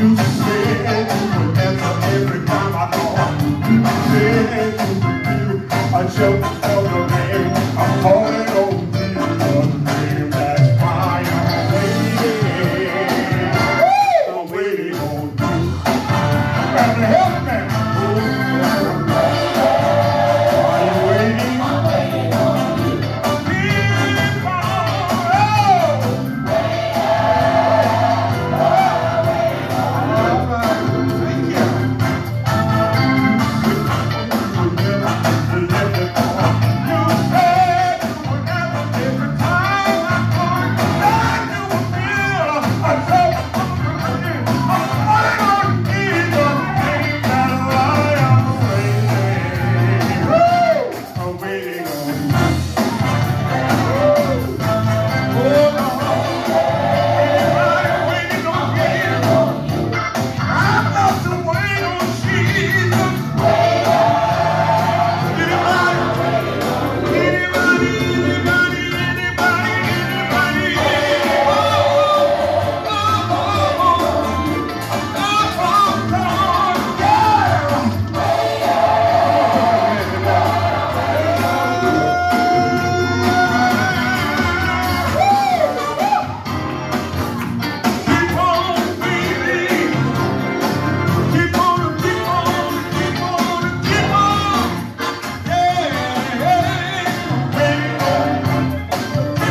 You said you would answer every time I call. You said you would do a joke for the rain. I'm calling on Jesus' name. That's why I'm waiting. I'm waiting on you. And help me. Are you waiting? I'm waiting on you. Keep on.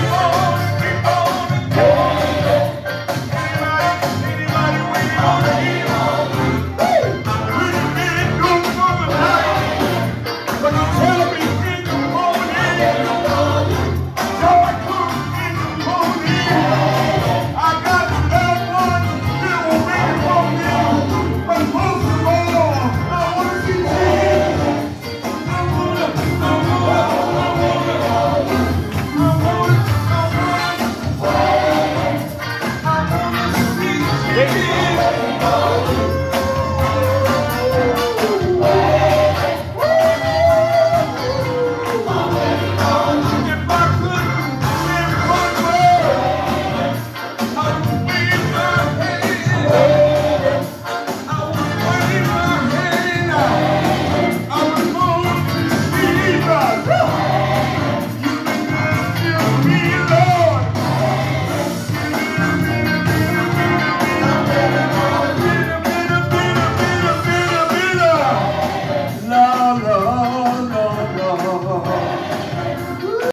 Anybody waiting on me?